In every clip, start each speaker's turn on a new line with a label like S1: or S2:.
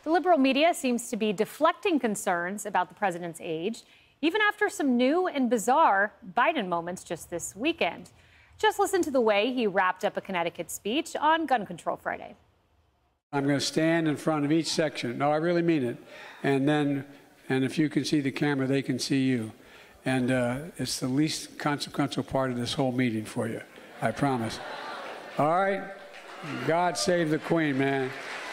S1: The liberal media seems to be deflecting concerns about the president's age, even after some new and bizarre Biden moments just this weekend. Just listen to the way he wrapped up a Connecticut speech on Gun Control Friday.
S2: I'm going to stand in front of each section. No, I really mean it. And if you can see the camera, they can see you. And it's the least consequential part of this whole meeting for you, I promise. All right? God save the Queen, man.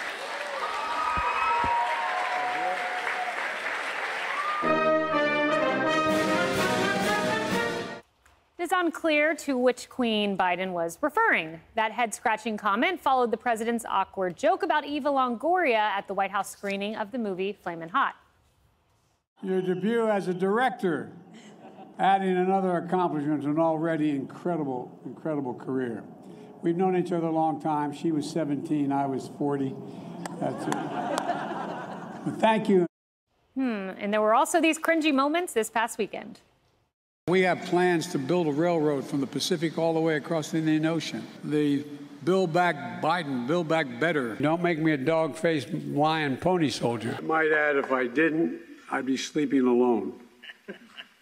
S1: It is unclear to which Queen Biden was referring. That head-scratching comment followed the president's awkward joke about Eva Longoria at the White House screening of the movie Flamin' Hot.
S2: Your debut as a director, adding another accomplishment to an already incredible career. We've known each other a long time. She was 17, I was 40. That's it. But thank you.
S1: And there were also these cringy moments this past weekend.
S2: We have plans to build a railroad from the Pacific all the way across the Indian Ocean. The Build Back Biden, Build Back Better. Don't make me a dog-faced lion pony soldier. I might add, if I didn't, I'd be sleeping alone. You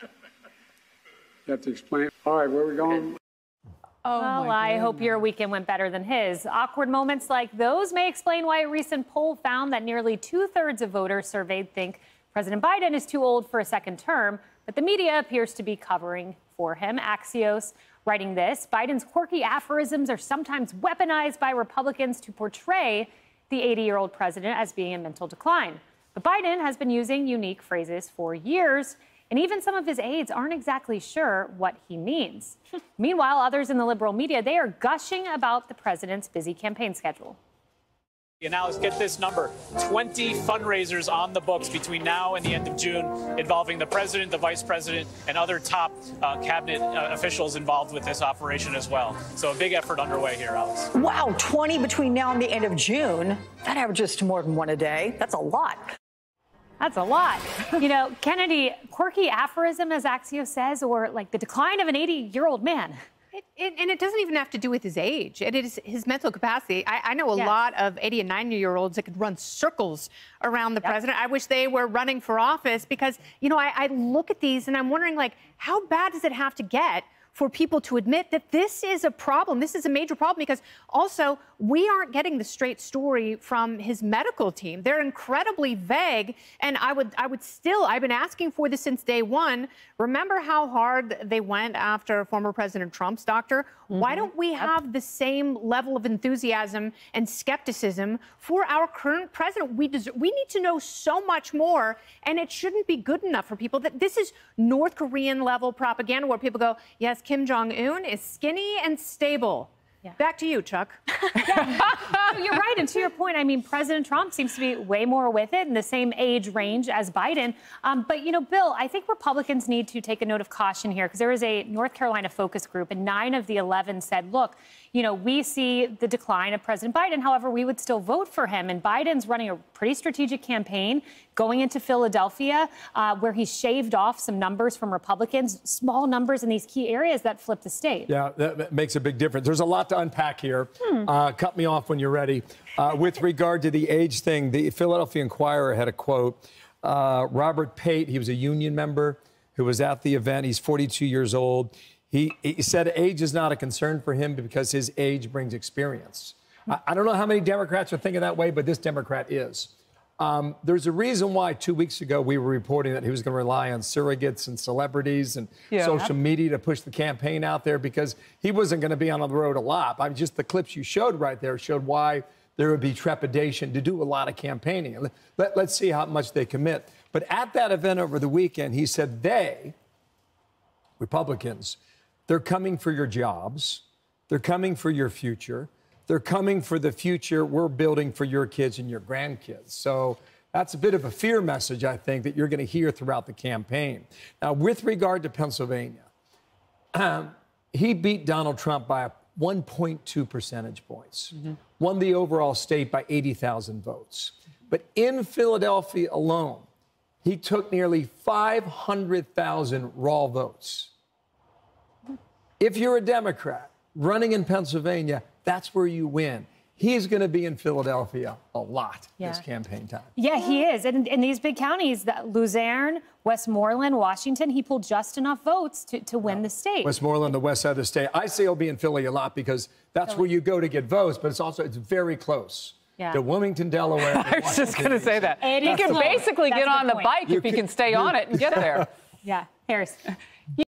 S2: have to explain. All right, where are we going?
S1: Well, I hope your weekend went better than his. Awkward moments like those may explain why a recent poll found that nearly 2/3 of voters surveyed think President Biden is too old for a second term, but the media appears to be covering for him. Axios writing this: Biden's quirky aphorisms are sometimes weaponized by Republicans to portray the 80-year-old president as being in mental decline. But Biden has been using unique phrases for years, and even some of his aides aren't exactly sure what he means. Meanwhile, others in the liberal media, they are gushing about the president's busy campaign schedule.
S3: And now let's get this number: 20 fundraisers on the books between now and the end of June, involving the president, the vice president, and other top cabinet officials involved with this operation as well. So a big effort underway here, Alex.
S4: Wow, 20 between now and the end of June. That averages to more than one a day. That's a lot.
S1: That's a lot. You know, Kennedy, quirky aphorism, as Axios says, or like the decline of an 80-year-old man.
S5: And it doesn't even have to do with his age. It is his mental capacity. I know a lot of 80 and 90-year-olds that could run circles around the president. I wish they were running for office because, you know, I look at these and I'm wondering, like, how bad does it have to get for people to admit that this is a problem? This is a major problem because also we aren't getting the straight story from his medical team. They're incredibly vague. And I've been asking for this since day one. Remember how hard they went after former President Trump's doctor? Why don't we have the same level of enthusiasm and skepticism for our current president? We need to know so much more, and it shouldn't be good enough for people that this is North Korean level propaganda where people go, yes, Kim Jong-un is skinny and stable. Yeah. Back to you, Chuck.
S1: You're right. And to your point, I mean, President Trump seems to be way more with it in the same age range as Biden. But, you know, Bill, I think Republicans need to take a note of caution here because there is a North Carolina focus group and 9 of the 11 said, look, you know, we see the decline of President Biden. However, we would still vote for him. And Biden's running a pretty strategic campaign going into Philadelphia where he shaved off some numbers from Republicans, small numbers in these key areas that flip the state.
S6: Yeah, that makes a big difference. There's a lot to unpack here. Cut me off when you're ready. With regard to the age thing, the Philadelphia Inquirer had a quote. Robert Pate, he was a union member who was at the event. He's 42 years old. He said age is not a concern for him because his age brings experience. I don't know how many Democrats are thinking that way, but this Democrat is. There's a reason why 2 weeks ago we were reporting that he was going to rely on surrogates and celebrities and social media to push the campaign out there because he wasn't going to be on the road a lot. I mean, just the clips you showed right there showed why there would be trepidation to do a lot of campaigning. Let's see how much they commit. But at that event over the weekend, he said they, Republicans, they're coming for your jobs. They're coming for your future. They're coming for the future we're building for your kids and your grandkids. So that's a bit of a fear message, I think, that you're going to hear throughout the campaign. Now, with regard to Pennsylvania, he beat Donald Trump by 1.2 percentage points, won the overall state by 80,000 votes. But in Philadelphia alone, he took nearly 500,000 raw votes. If you're a Democrat running in Pennsylvania, that's where you win. He's going to be in Philadelphia a lot this campaign time.
S1: Yeah, he is. And in these big counties, Luzerne, Westmoreland, Washington, he pulled just enough votes to win the state.
S6: Westmoreland, the west side of the state. I say he'll be in Philly a lot because that's where you go to get votes, but it's very close. Yeah. To Wilmington, Delaware.
S7: I was just going to say that. He can basically get on the bike if he can stay on it and get there.
S1: Yeah, Harris.